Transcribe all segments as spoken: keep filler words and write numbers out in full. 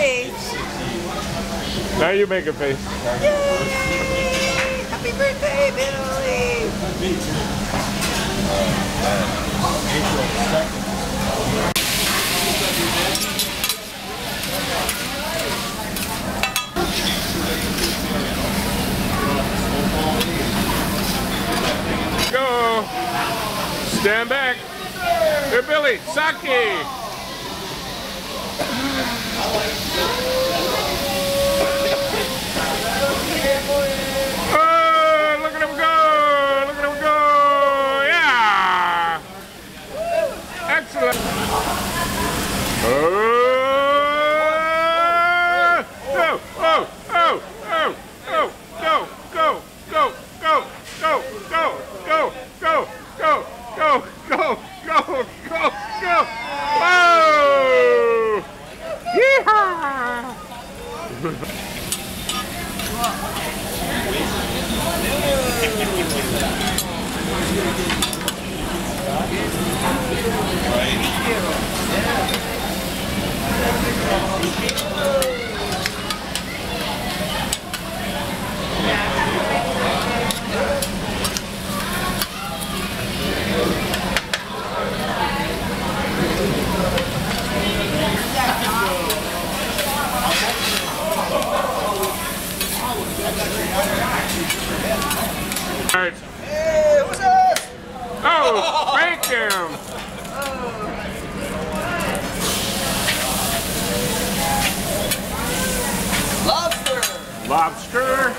face. Now you make a face. Yay! Happy birthday, Billy! April second. Go! Stand back. Here, Billy, sake! Oh, look at him go! Look at him go! Yeah! Excellent! Oh! Oh! Oh! Oh! Oh! Oh! Go! Go! Go! Go! Go! Go! Go! Go! Go! Go! Go! Go! Go! Go! Whoa! Yeehaw! Alright. Hey, what's up? Oh, thank him. Lobster. Lobster.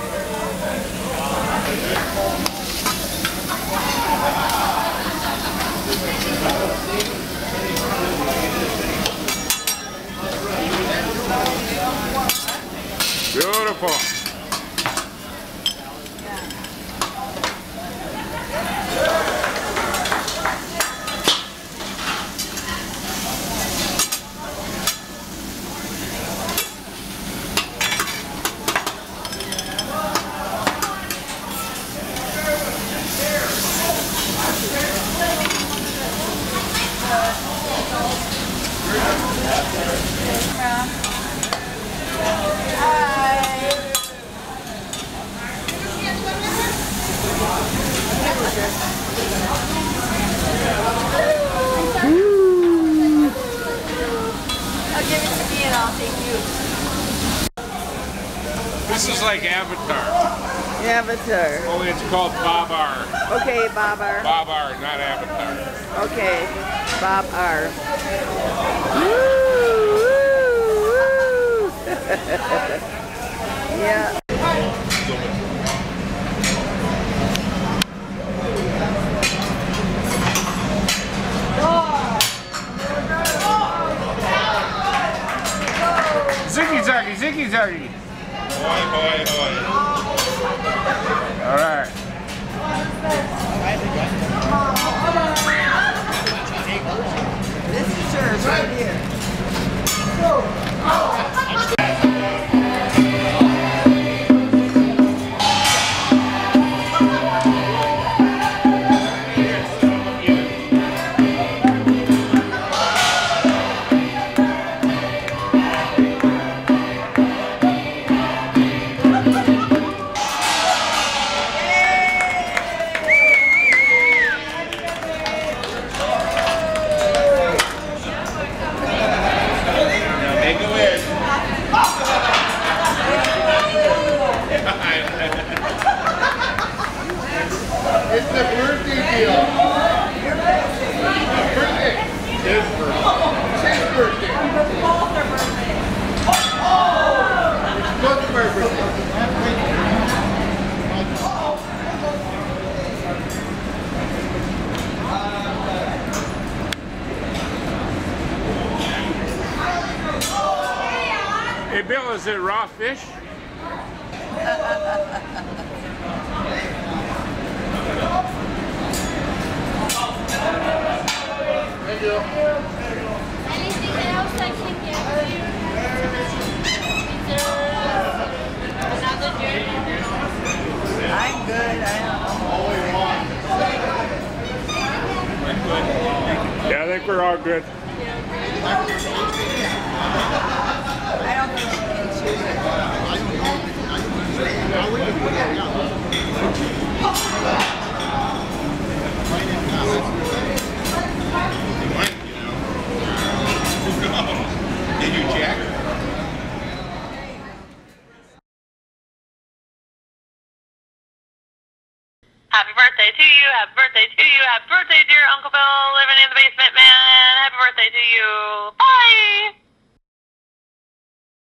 Beautiful. This is like Avatar. Avatar. Only it's called Babar. Okay, Bob R. Babar, not Avatar. Okay, Bob R. Yeah. Ziggy zaggy, ziggy zaggy. Hoi, hoi, hoi. All right. This is yours right here. It's the birthday deal. Your birthday. His birthday. It's his birthday. It's both their birthday. It's both of our birthday. Hey Bill, is it raw fish? Thank you. Anything else I can get for you? Is there another journey? I'm good. I Yeah, I think we're all good. Yeah. Happy birthday to you, happy birthday to you, happy birthday, dear Uncle Bill, living in the basement, man. Happy birthday to you. Bye!